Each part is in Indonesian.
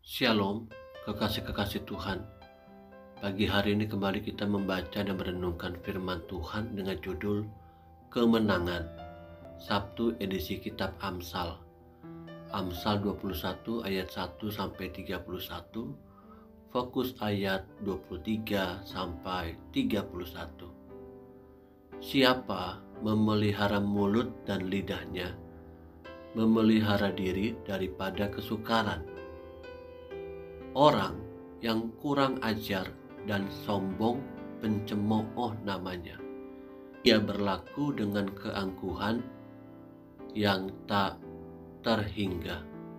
Shalom, kekasih-kekasih Tuhan. Pagi hari ini kembali kita membaca dan merenungkan firman Tuhan dengan judul Kemenangan. Sabtu edisi kitab Amsal. Amsal 21 ayat 1 sampai 31. Fokus ayat 23 sampai 31. Siapa memelihara mulut dan lidahnya, memelihara diri daripada kesukaran. Orang yang kurang ajar dan sombong pencemooh namanya. Ia berlaku dengan keangkuhan yang tak terhingga.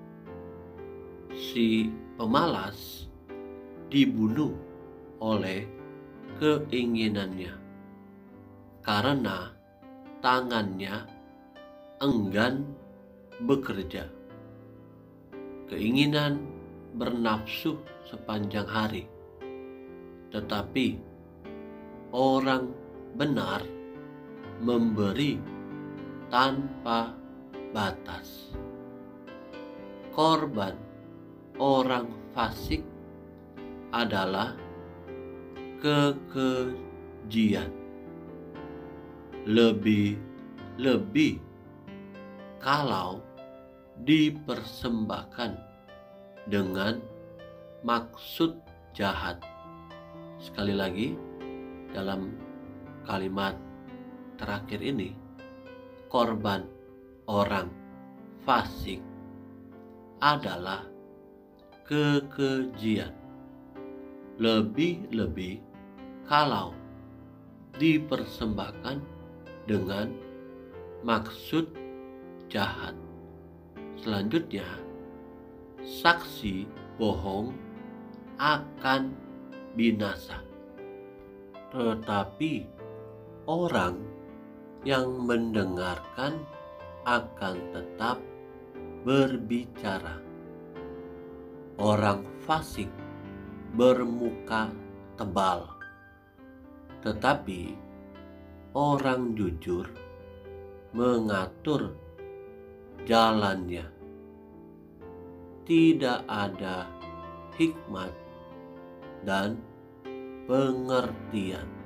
Si pemalas dibunuh oleh keinginannya karena tangannya enggan bekerja. Keinginan bernafsu sepanjang hari, tetapi orang benar memberi tanpa batas. Korban orang fasik adalah kekejian. Lebih-lebih kalau dipersembahkan dengan maksud jahat. Sekali lagi, dalam kalimat terakhir ini, korban orang fasik adalah kekejian. Lebih-lebih kalau dipersembahkan dengan maksud jahat. Selanjutnya, saksi bohong akan binasa, tetapi orang yang mendengarkan akan tetap berbicara. Orang fasik bermuka tebal, tetapi orang jujur mengatur jalannya. Tidak ada hikmat dan pengertian,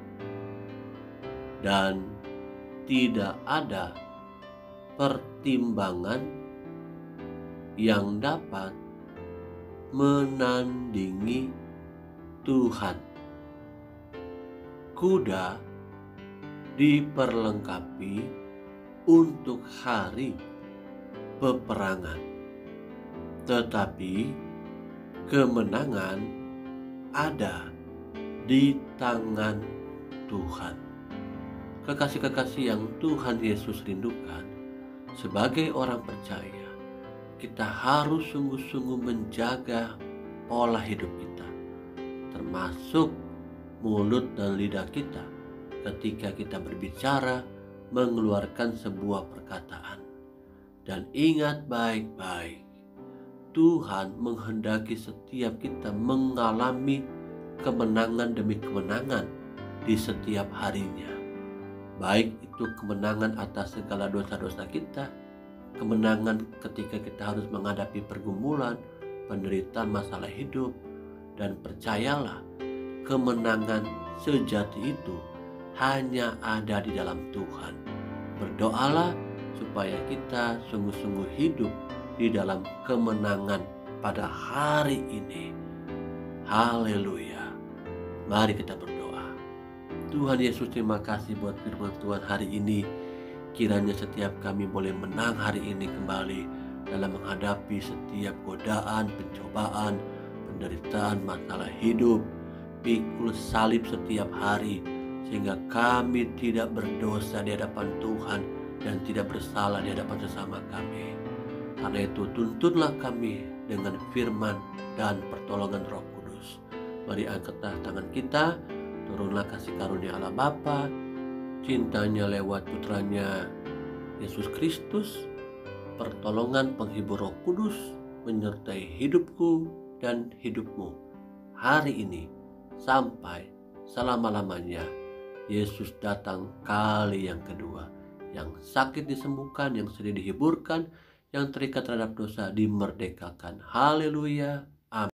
dan tidak ada pertimbangan yang dapat menandingi Tuhan. Kuda diperlengkapi untuk hari peperangan, tetapi kemenangan ada di tangan Tuhan. Kekasih-kekasih yang Tuhan Yesus rindukan, sebagai orang percaya, kita harus sungguh-sungguh menjaga pola hidup kita, termasuk mulut dan lidah kita ketika kita berbicara, mengeluarkan sebuah perkataan. Dan ingat baik-baik, Tuhan menghendaki setiap kita mengalami kemenangan demi kemenangan di setiap harinya. Baik itu kemenangan atas segala dosa-dosa kita, kemenangan ketika kita harus menghadapi pergumulan, penderitaan, masalah hidup. Dan percayalah, kemenangan sejati itu hanya ada di dalam Tuhan. Berdoalah supaya kita sungguh-sungguh hidup di dalam kemenangan pada hari ini. Haleluya. Mari kita berdoa. Tuhan Yesus, terima kasih buat firman Tuhan hari ini. Kiranya setiap kami boleh menang hari ini kembali dalam menghadapi setiap godaan, pencobaan, penderitaan, masalah hidup. Pikul salib setiap hari, sehingga kami tidak berdosa di hadapan Tuhan dan tidak bersalah di hadapan sesama kami. Karena itu tuntunlah kami dengan firman dan pertolongan Roh Kudus. Mari angkatlah tangan kita, turunlah kasih karunia Allah Bapa, cintanya lewat putranya Yesus Kristus, pertolongan penghibur Roh Kudus menyertai hidupku dan hidupmu hari ini sampai selama-lamanya. Yesus datang kali yang kedua. Yang sakit disembuhkan, yang sedih dihiburkan, yang terikat terhadap dosa dimerdekakan. Haleluya.